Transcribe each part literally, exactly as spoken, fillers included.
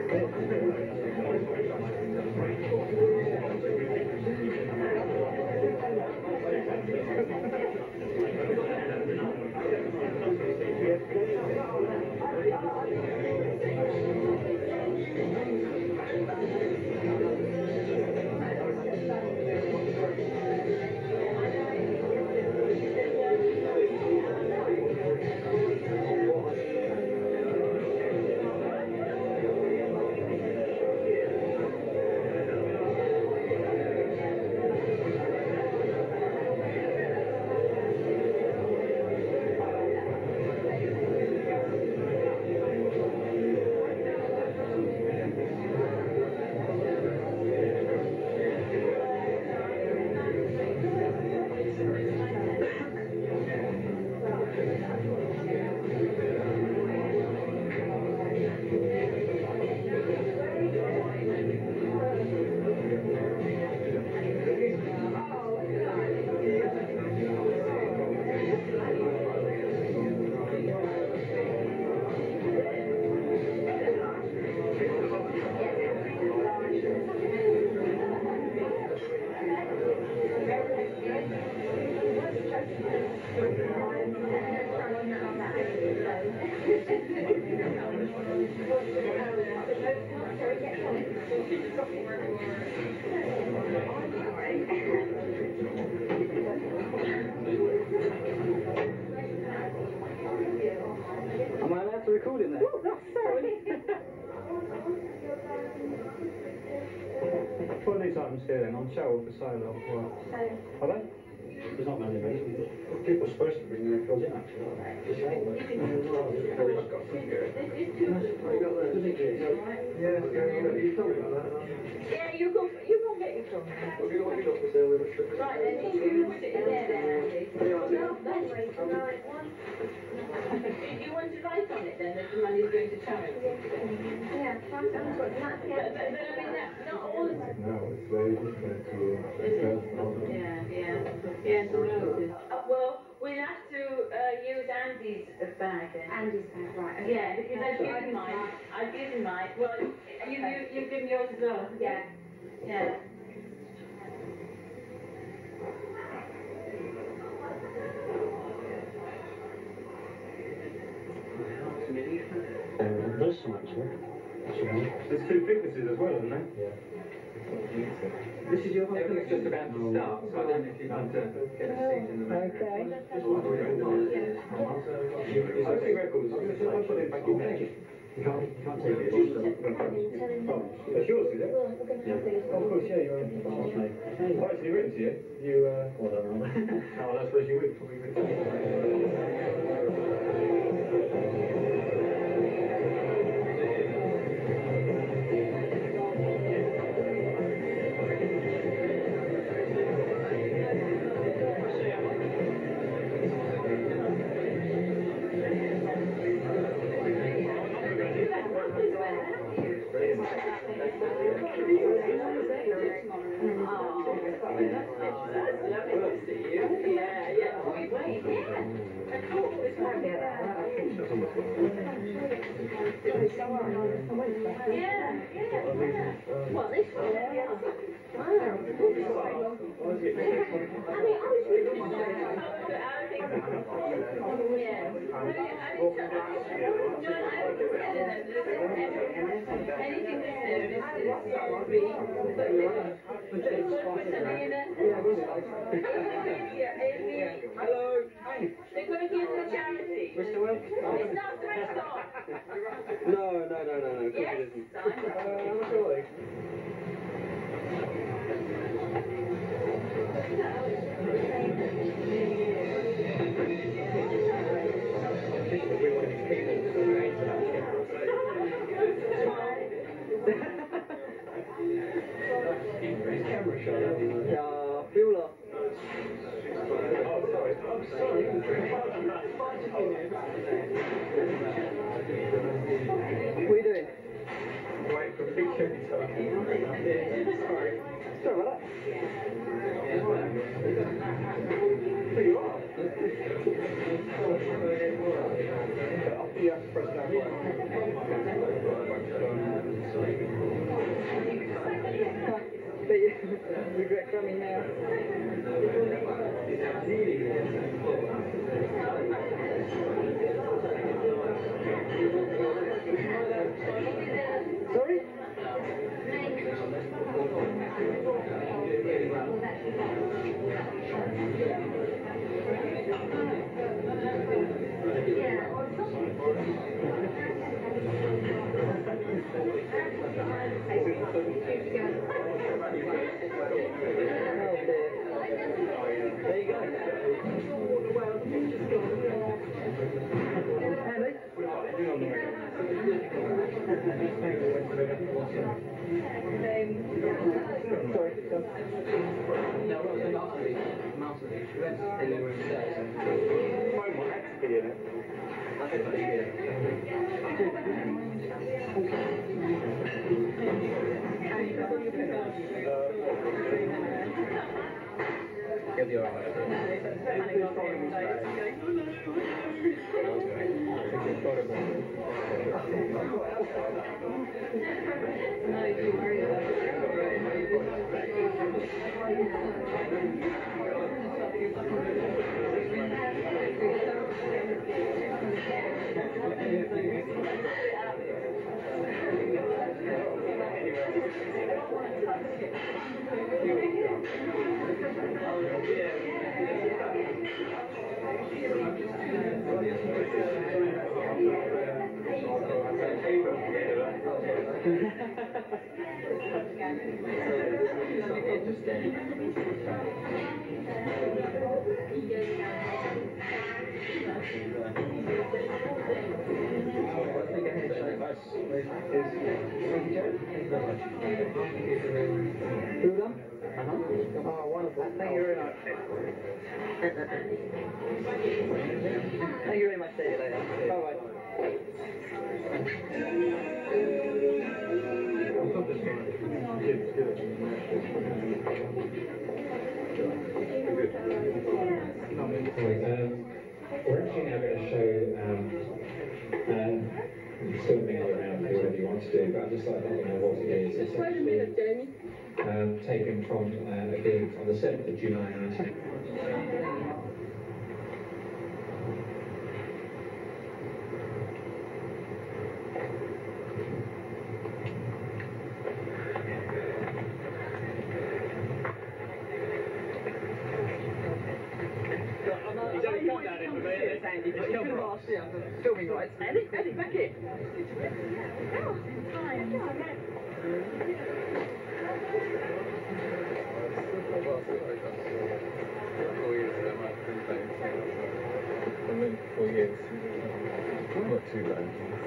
Am I allowed to record in there? Oh, that's sorry. What are these items here then? On show or for sale or what? Are they? There's not many reasons. People are supposed to bring their records in actually. Yeah, you told me about that. Yeah, you go, you go get your phone. What have you got for sale with a strip? Right, then you put it in there then, Andy. No, that's right, the right one. Do you want to write on it then that the money is going to charity? Yeah, I'm going to put that. But, but, but I mean, that, not all of it. No, it's very different to Yeah, yeah. Yes, I know. Uh, well, we'll have to uh, use Andy's uh, bag then. Andy's bag, right. Okay. Yeah, because I've given mine. I've given mine. Well, you, you, you've given yours as well. Yeah. Yeah. Uh, there's some actually. There's two thicknesses as well, isn't there? Yeah. This is your whole thing? It's just about to start, so I don't know if you'd like to get a seat in the room. Okay. I think records, I'll put it back in there. You can't, you can't take it. Oh, that's yours, is it? Yeah. Of course, yeah, you're in. Oh, actually written to you. You, uh... Well, I don't know. Oh, that's where you would probably written. Well, this one, yeah. Wow. I mean, I was really good at it. I think, yeah. Anything that's there is free. Hello. They're going to give to charity. Mister Wilk? It's not the restaurant. No, no, no, no, no. Of course Yes, it isn't. son. Uh, what's your age? Camera shot. Ja, Bula. Oh, sorry. I'm sorry. What are you doing? Wait for a picture. Sorry. Sorry about that. There you are. You have to press down. regret coming now. Sorry? There you go. Andy? Sorry. Get the alright. Who done? Uh-huh. Oh, wonderful. Thank you very much. Thank you very much. See you later. Bye-bye. Um, we're actually now going to show um, um, filming around here, whatever you want to do, but I'd just like to let you know what it is. It's actually um, taken from uh, a gig on the seventh of July nineteen. He's only come down here for me. Andy, just come last year. Filming rights. Andy, Andy, back here. Oh, fine. Four years. Not too bad.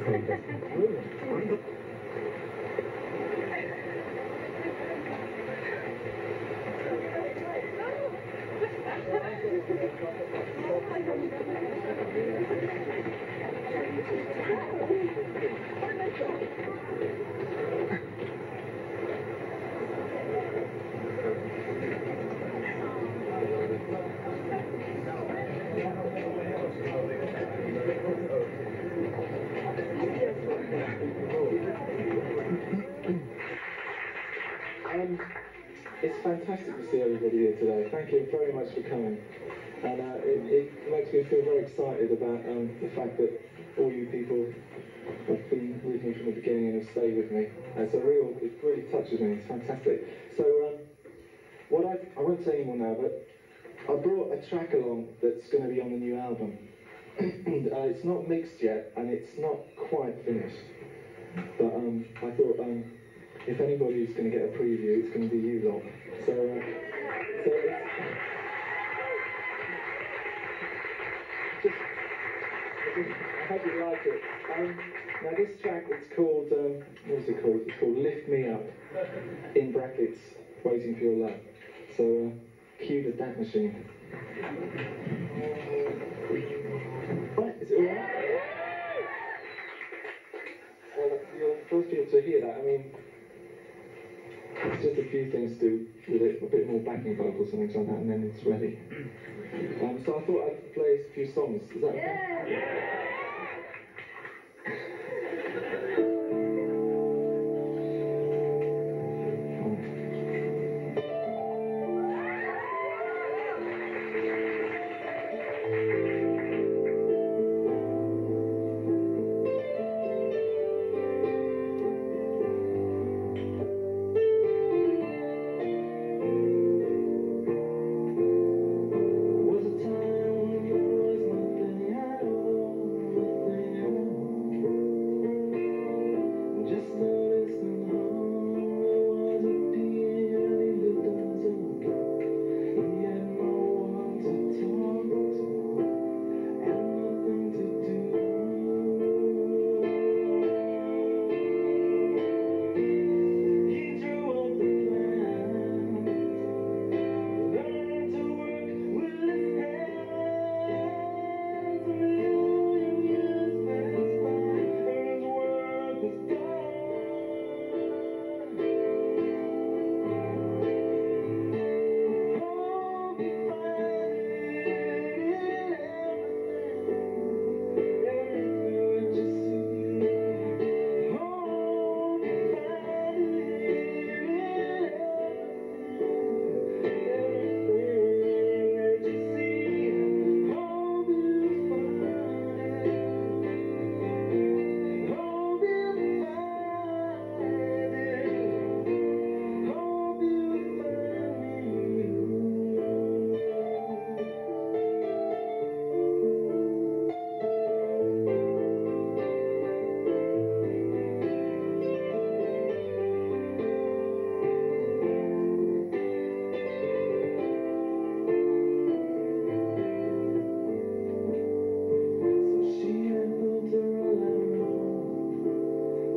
Um, it's fantastic to see everybody here today. Thank you very much for coming. And uh, it, it makes me feel very excited about um, the fact that all you people have been with me from the beginning and have stayed with me. And it's a real, it really touches me. It's fantastic. So, um, what I, I won't say any more now, but I brought a track along that's going to be on the new album. uh, it's not mixed yet, and it's not quite finished. But um, I thought, um, if anybody's going to get a preview, it's going to be you lot. So, uh, so it's, just, I hope you like it. Um, now this track, it's called, um, what's it called? It's called Lift Me Up, in brackets, Waiting for Your Love. So, uh, cue the D A T machine. Right, is it all right? Well, you're the first people to hear that. I mean, it's just a few things to do with it, a bit more backing vocals and things like that, and then it's ready. Um, so I thought I'd play a few songs. Is that okay? Yeah.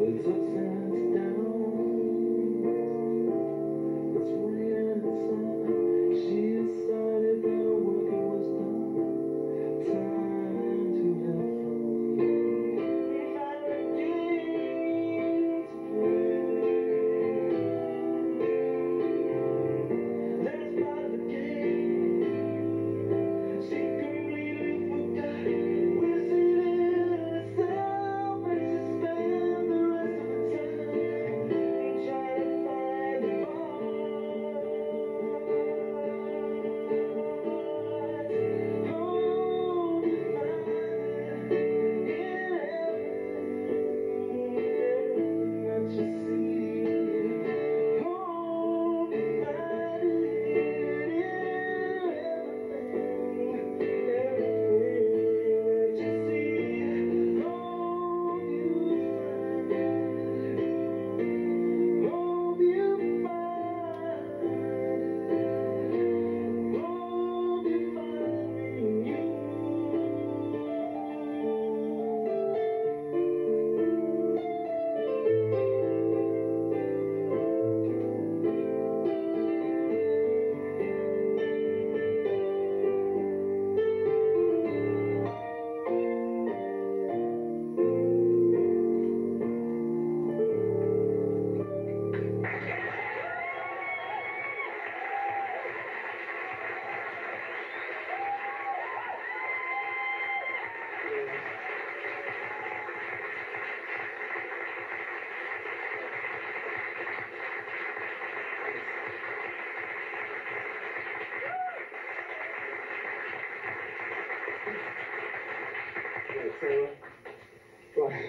So, uh, right.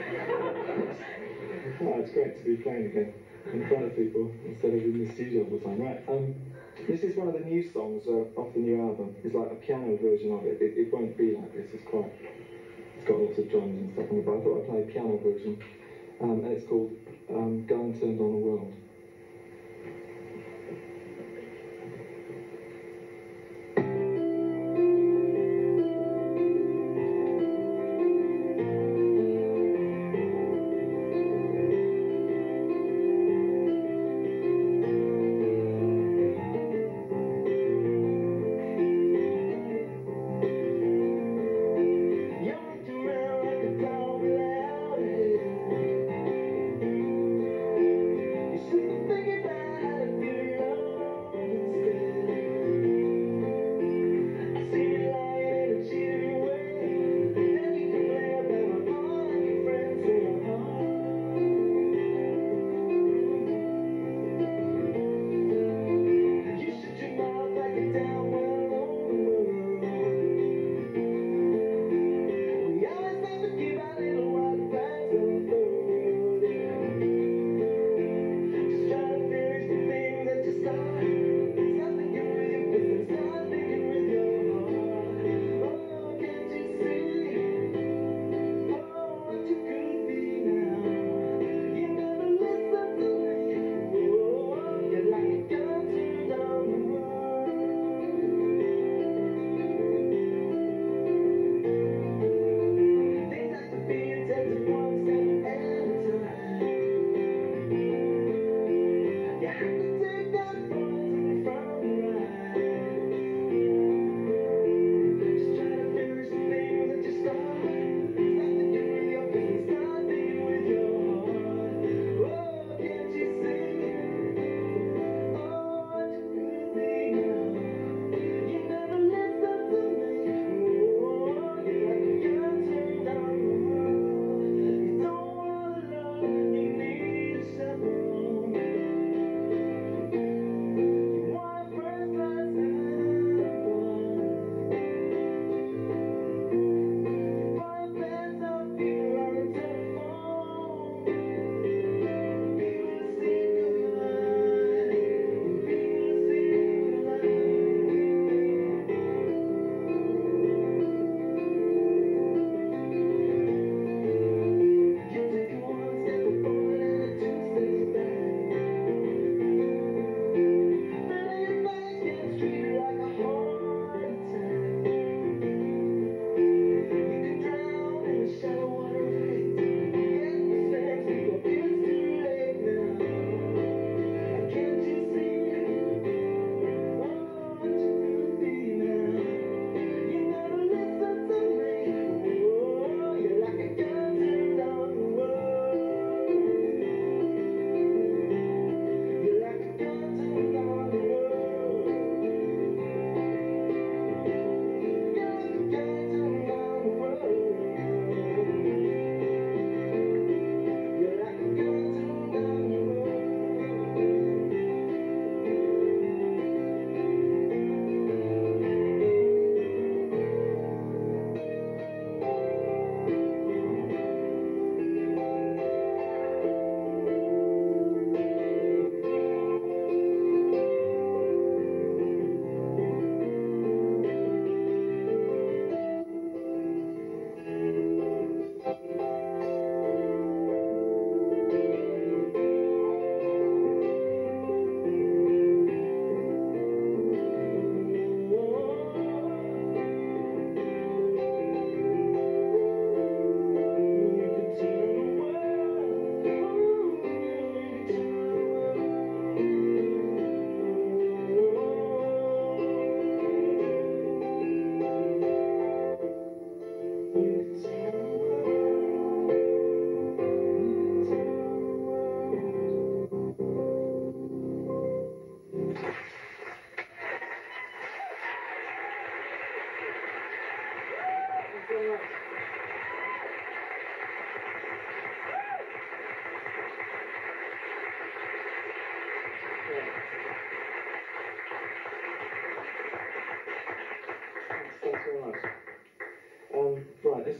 Oh, it's great to be playing again in front of people instead of in the studio all the time. Right, um, this is one of the new songs uh, off the new album. It's like a piano version of it. It, it won't be like this. It's quite. It's got lots of drums and stuff on it, but I thought I'd play a piano version, um, and it's called um, "Gun Turned on the World." You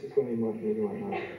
just when you might need right now.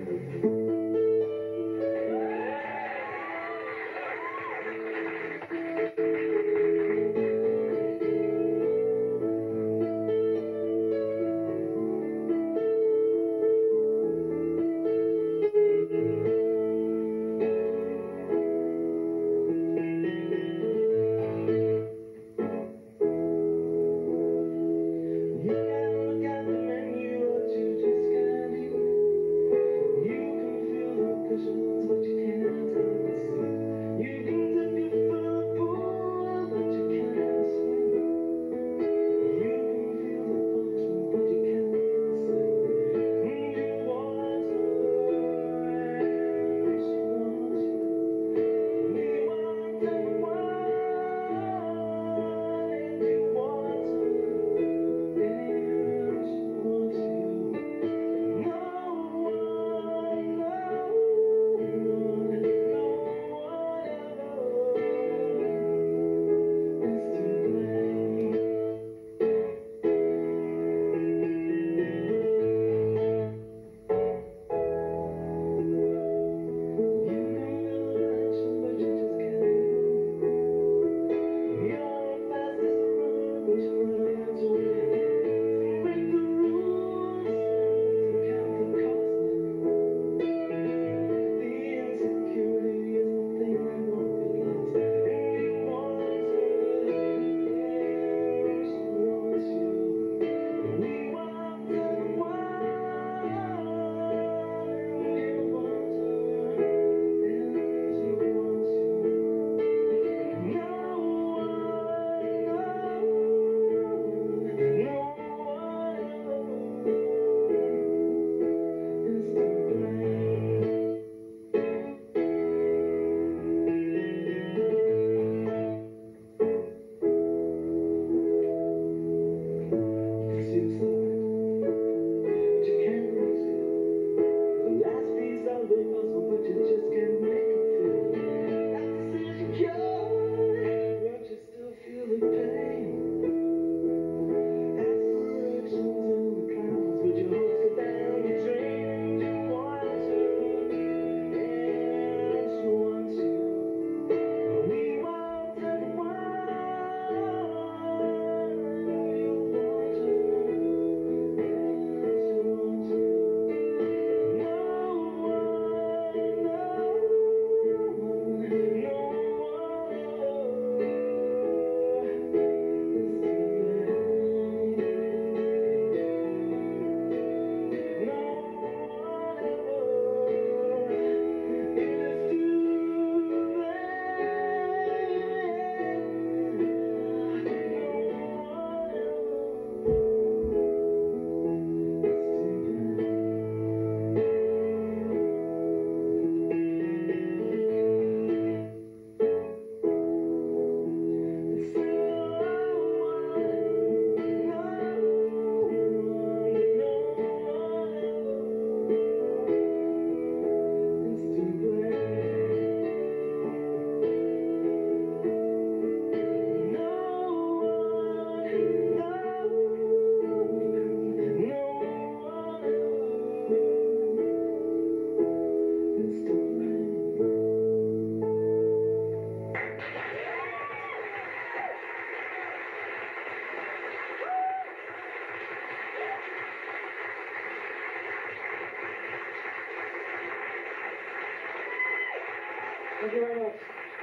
Thank you very much.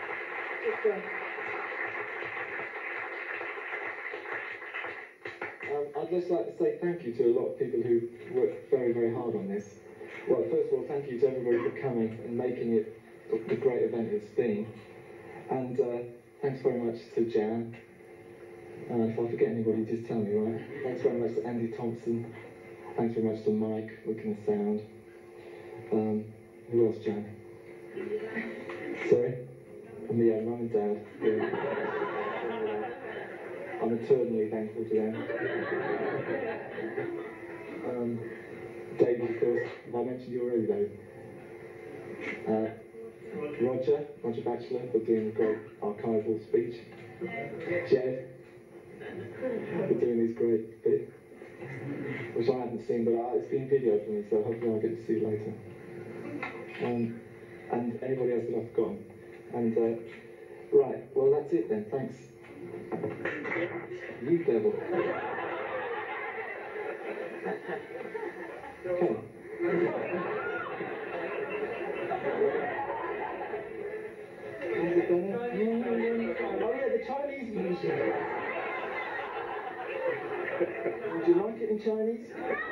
Just, uh, um, I'd just like to say thank you to a lot of people who worked very, very hard on this. Well, first of all, thank you to everybody for coming and making it the great event it's been. And uh, thanks very much to Jan. Uh, if I forget anybody, just tell me, right? Thanks very much to Andy Thompson. Thanks very much to Mike, working the sound. Um, who else, Jan? Sorry? And yeah, Mum and Dad. Yeah. I'm eternally thankful to them. Um, David, of course. Have I mentioned you already, David? Uh, Roger, Roger Batchelor, for doing a great archival speech. Jed, for doing his great bit. which I haven't seen, but uh, it's been videoed for me, so hopefully I'll get to see it later. Um, and anybody else that I've forgotten. And, uh, right, well, that's it then, thanks. You devil. Okay. How's it going? Oh yeah, the Chinese music. Would you like it in Chinese?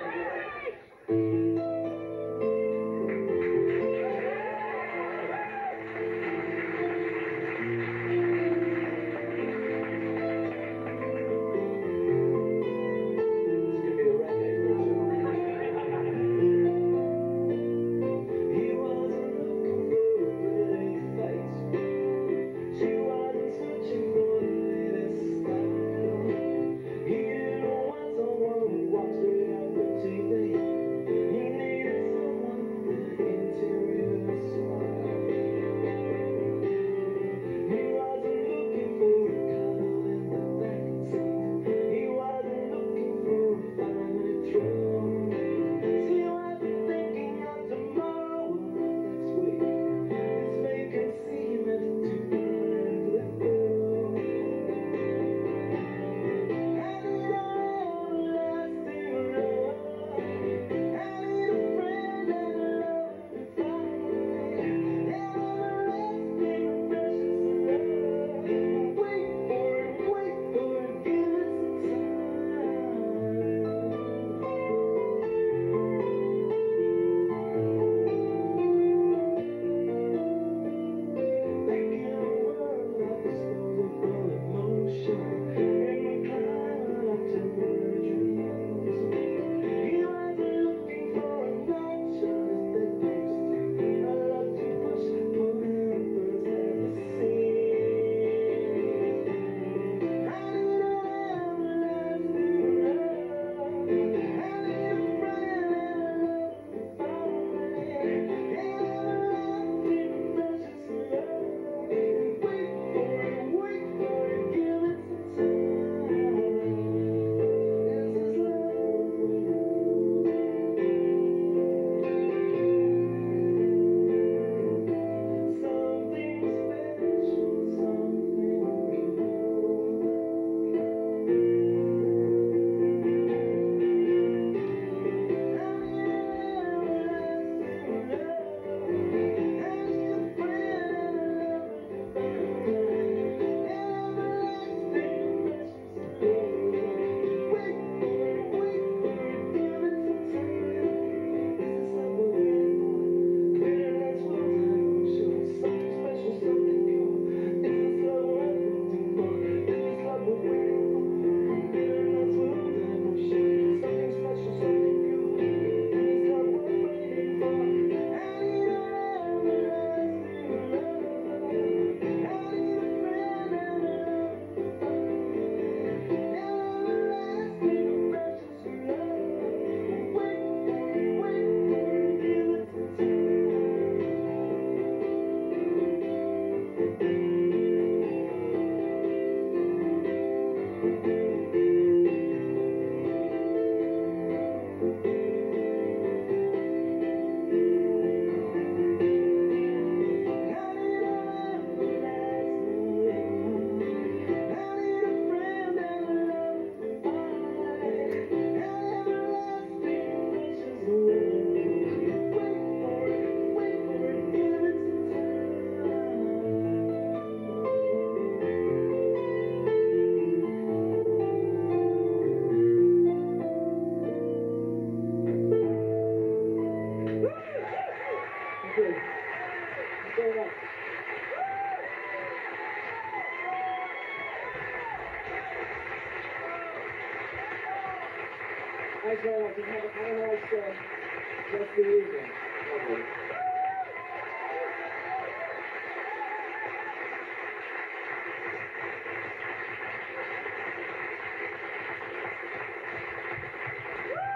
Thanks very much. Have a nice uh, rest of the evening. Lovely.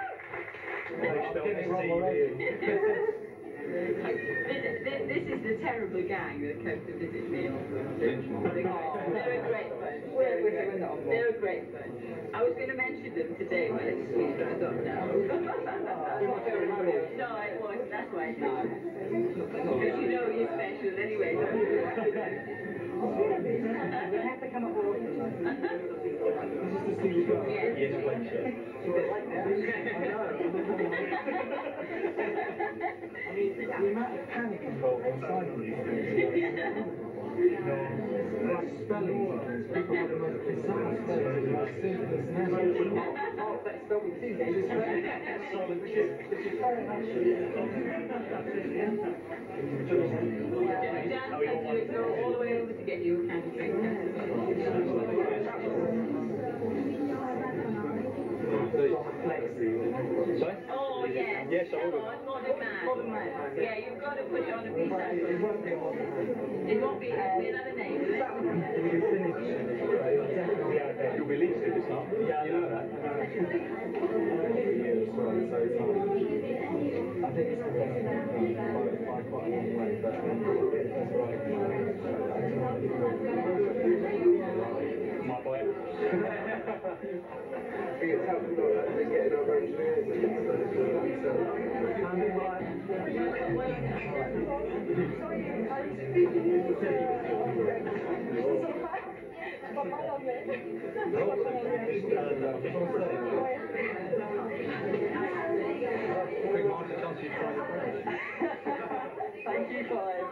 This, this, this is the terrible gang that came to visit me. They're a great bunch. They're a great, they're a great bunch. I was going to mention them today, but it's sweet, but I don't know. No, it wasn't. That's why I said because you know you're special anyway, don't you? You have to come up with Yes, please, sir. I mean, the amount of panic involved inside of these things. Like spelling words, people have the most bizarre spellings, the most simplest names. Oh, that's spelled with two names. Which is very much. Dan said you would go all the way over to get you a candy drink. Sorry? Oh, yes. Yes, I Come will. on, modern man. Modern man. Yeah, you've got to put it on a piece of paper. It won't be, it'll be another name, will it? You'll be least if it's not. Yeah, you know that. I think it's the best thing by, by quite a long way, but that's right. Might buy it. I think it's helpful not actually getting over engineers and Thank you, Clive.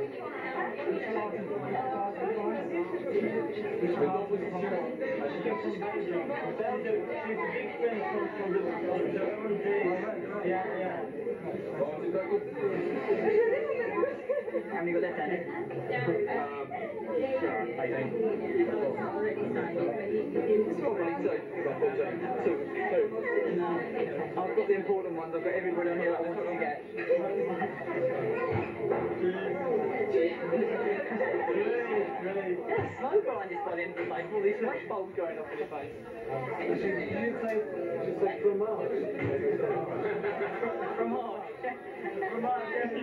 How many got left, Andy? I've got the important ones. I've got everybody on here that I want to get. There's smoke behind this by the end of the place. All these light bulbs going off in the face. You should say, you should say from March. From March. From March.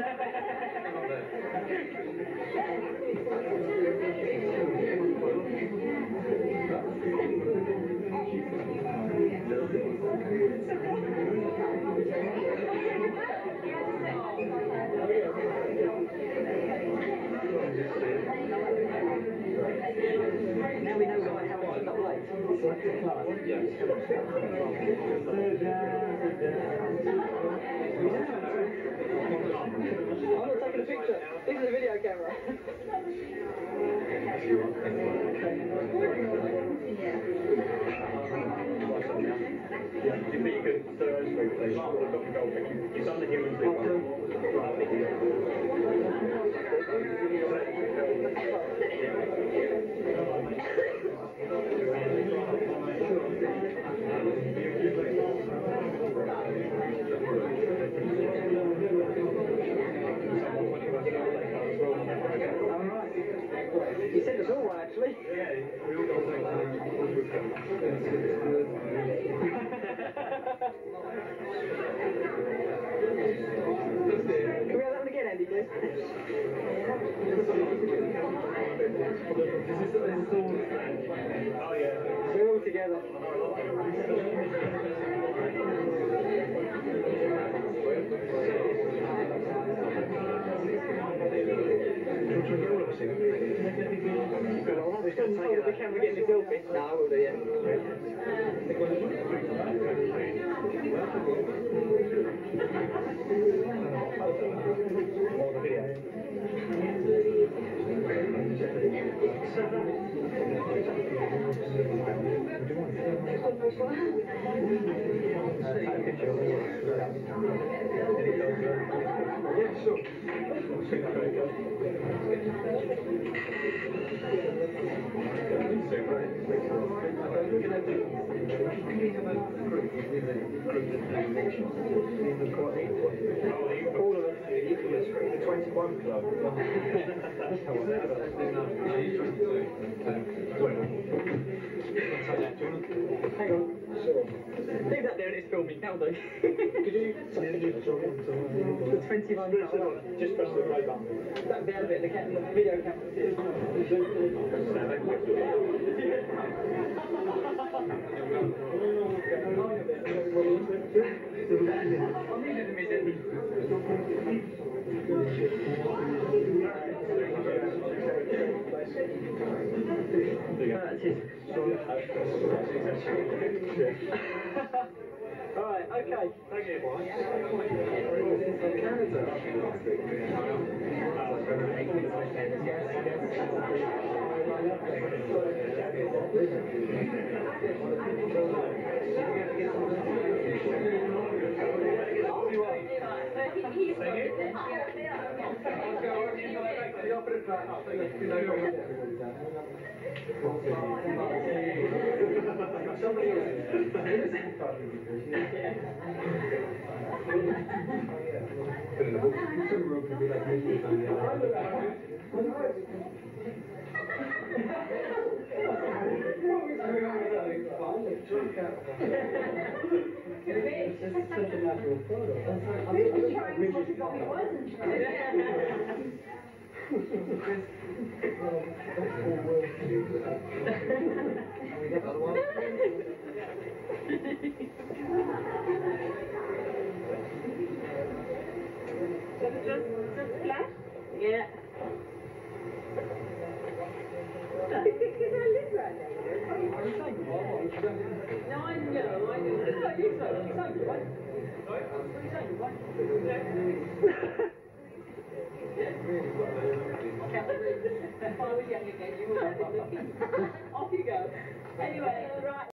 Now we know why how much it's up late. I'm not taking a picture. This is a video camera. Do you think you could do those three, please? I've got the gold thing. You've done the human thing. You sent us all one, actually. Yeah, we all got the Can we have that one again, Andy, please? Oh, yeah. We're all together. Hold the camera getting a selfie. No, I will do, yeah. More the video. Yeah, sure. All of them. The twenty. one club. Hang on. Sure. Leave that there and it's filming now though. Could you The twentieth one. just press the play button? That there bit, the cam- the video camera. Alright, okay. Thank you. Yeah. No, I know, I know. It's like you say, it's like you, right? What are you saying, right? If I was young again, you would have been looking. Off you go. Anyway, right.